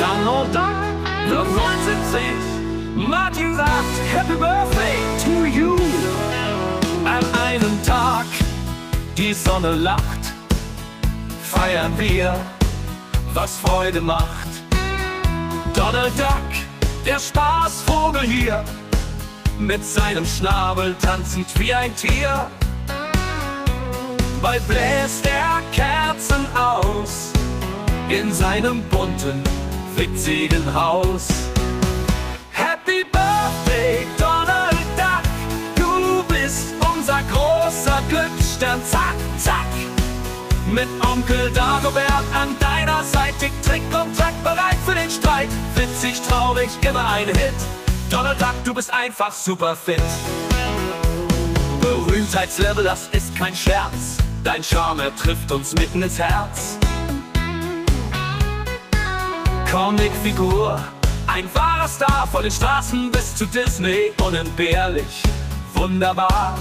Donald Duck wird 79. Martin sagt Happy Birthday to you. An einem Tag, die Sonne lacht, feiern wir, was Freude macht. Donald Duck, der Spaßvogel hier, mit seinem Schnabel tanzend wie ein Tier. Bald bläst er Kerzen aus in seinem bunten, witzigen Haus. Happy Birthday, Donald Duck, du bist unser großer Glücksstern, zack, zack. Mit Onkel Dagobert an deiner Seite, Trick und Track, bereit für den Streit. Witzig, traurig, immer ein Hit. Donald Duck, du bist einfach super fit. Berühmtheitslevel, das ist kein Scherz. Dein Charme, er trifft uns mitten ins Herz. Comicfigur, ein wahrer Star, von den Straßen bis zu Disney, unentbehrlich, wunderbar.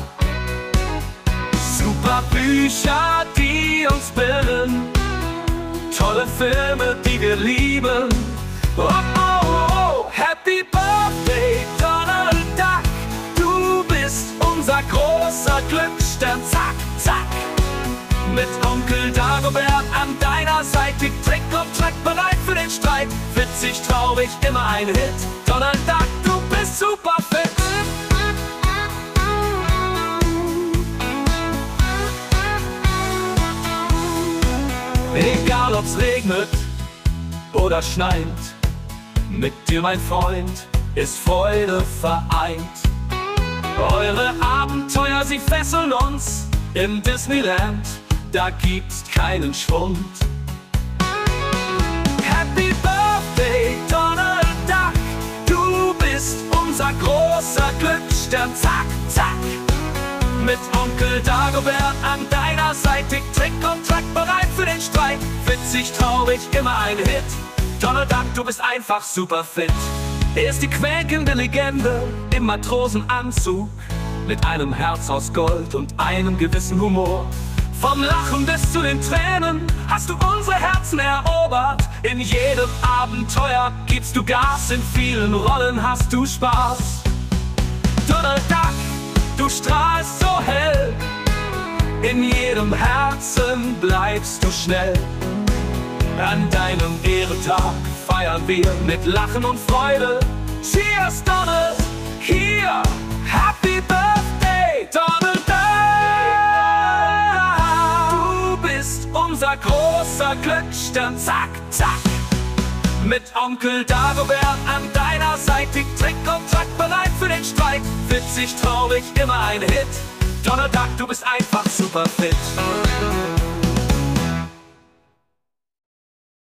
Super Bücher, die uns bilden, tolle Filme, die wir lieben. Oh, oh, oh, Happy Birthday, Donald Duck, du bist unser großer Glücksstern, zack, zack. Mit Onkel Dagobert an deiner Seite, Trick und Track, bereit für den Streit. Witzig, traurig, immer ein Hit. Donald Duck, du bist super fit. Egal ob's regnet oder schneit, mit dir, mein Freund, ist Freude vereint. Eure Abenteuer, sie fesseln uns im Disneyland, da gibt's keinen Schwund. Happy Birthday, Donald Duck, du bist unser großer Glücksstern, zack, zack. Mit Onkel Dagobert an deiner Seite, Trick und Track, bereit für den Streit. Witzig, traurig, immer ein Hit. Donald Duck, du bist einfach super fit. Er ist die quäkende Legende im Matrosenanzug, mit einem Herz aus Gold und einem gewissen Humor. Vom Lachen bis zu den Tränen hast du unsere Herzen erobert. In jedem Abenteuer gibst du Gas, in vielen Rollen hast du Spaß. Donald Duck, du strahlst so hell, in jedem Herzen bleibst du schnell. An deinem Ehrentag feiern wir mit Lachen und Freude. Cheers, Donald, hier, Happy Birthday, Donald Duck. Du bist unser großer Glücksstern, zack, zack. Mit Onkel Dagobert an deiner Seite, Trick und Track, bereit für den Streit. Witzig, traurig, immer ein Hit. Donald Duck, du bist einfach super fit.